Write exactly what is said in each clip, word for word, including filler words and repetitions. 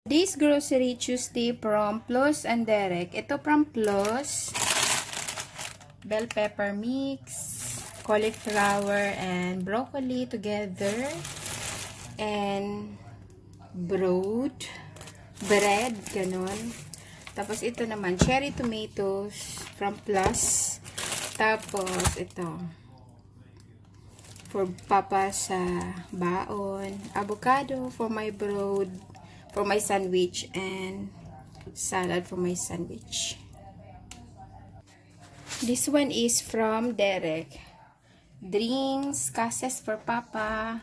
This grocery Tuesday from Plus and Derek. Ito from Plus. Bell pepper mix, cauliflower and broccoli together, and broad, bread, ganon. Tapos ito naman, cherry tomatoes from Plus. Tapos ito, for papa sa baon, avocado for my broad, for my sandwich, and salad for my sandwich. This one is from Derek. Drinks, cases for papa,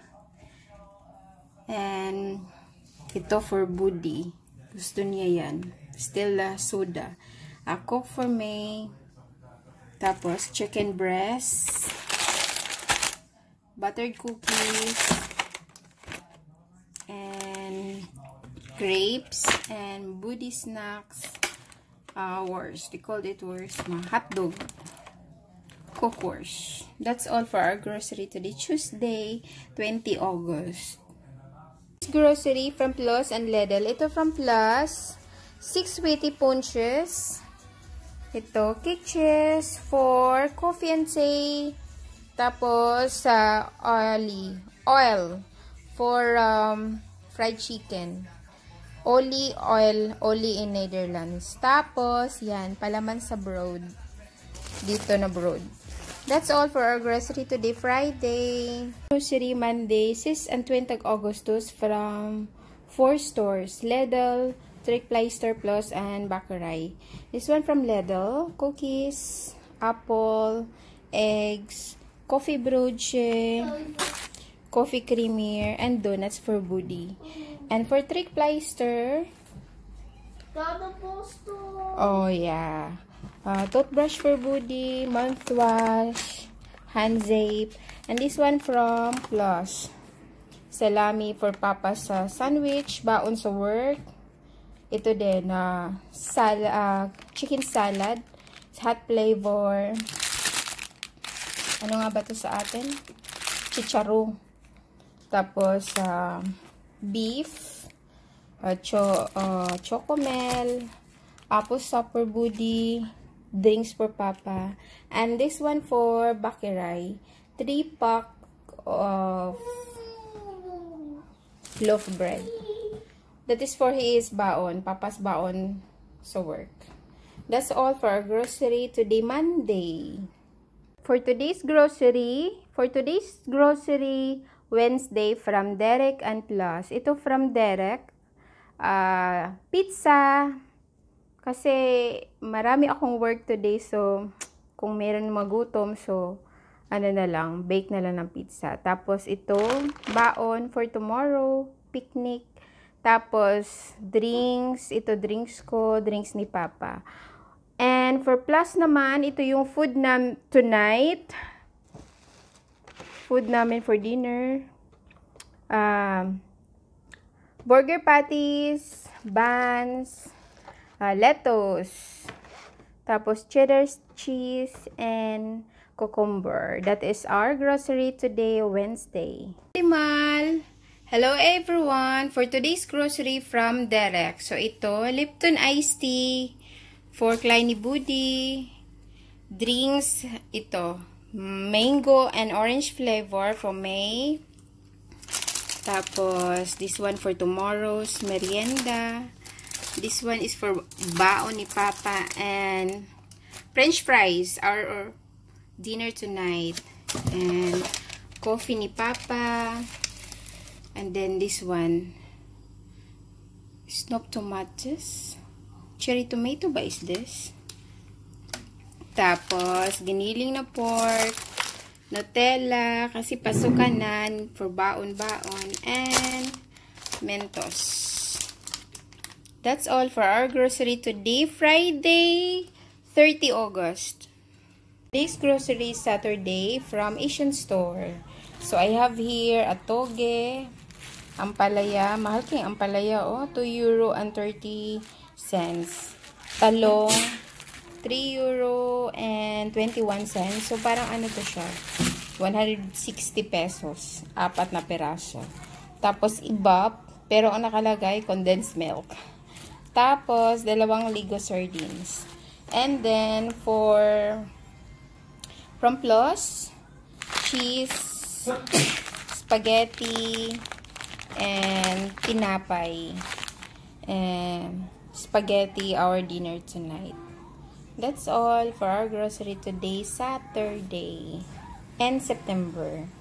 and ito for Buddy. Gusto niya yan. Still uh, soda. A Coke for May. Tapos chicken breast, buttered cookies, and grapes, and Buddy snacks. Uh, wars. They called it wars. Hot dog. Coke wars. That's all for our grocery today, Tuesday, twentieth August. Grocery from Plus and Lidl. Ito from Plus. Six weighty punches. Ito, kitchens for coffee and tea. Tapos, uh, oily. Oil for um, fried chicken. Oli oil, oli in Netherlands. Tapos, yan, palaman sa broad. Dito na broad. That's all for our grocery today, Friday. Grocery Monday, sixth and twentieth August from four stores. Lidl, Trickpleister Plus, and Baccarat. This one from Lidl, cookies, apple, eggs, coffee brooche, coffee creamer, and donuts for Buddy. And for Trickpleister, oh yeah, uh, toothbrush for Buddy, mouthwash, hand zape, and this one from Plus, salami for papa sa sandwich, baon sa work. Ito din, uh, sal uh, chicken salad, hot flavor. Ano nga ba ito sa atin? Chicharo. Tapos, uh, beef, uh, cho, uh, chocomel, apple sauce for Buddy, drinks for papa, and this one for Baccarat, three pack of loaf bread. That is for his baon, papa's baon sa work. That's all for our grocery today, Monday. For today's grocery, for today's grocery, Wednesday from Derek and Plus. Ito from Derek. Uh, pizza. Kasi marami akong work today. So, kung meron magutom, so, ano na lang, bake na lang ng pizza. Tapos ito, baon for tomorrow, picnic. Tapos, drinks. Ito, drinks ko, drinks ni Papa. And for Plus naman, ito yung food na tonight. Food namin for dinner. Um, burger patties, buns, uh, lettuce, tapos cheddar cheese, and cucumber. That is our grocery today, Wednesday. Mal. Hello everyone! For today's grocery from Derek. So ito, Lipton iced tea for Kleiny Buddy. Drinks, ito. Mango and orange flavor for May. Tapos, this one for tomorrow's merienda. This one is for baon ni Papa. And French fries, our, our dinner tonight. And coffee ni Papa. And then this one, snap tomatoes. Cherry tomato ba is this? Tapos, giniling na pork, Nutella, kasi pasukanan for baon-baon, and Mentos. That's all for our grocery today, Friday, thirtieth August. Today's grocery is Saturday from Asian Store. So, I have here a toge, ampalaya, mahal kayong ampalaya, oh, two euro and thirty cents. Talong, three euro and twenty-one cents. So, parang ano to siya? one hundred sixty pesos. Apat na peraso. Tapos, ibap, Pero ang nakalagay, condensed milk. Tapos, dalawang ligo sardines. And then, for from Plus, cheese, spaghetti, and tinapay. And spaghetti, our dinner tonight. That's all for our grocery today, Saturday, and September.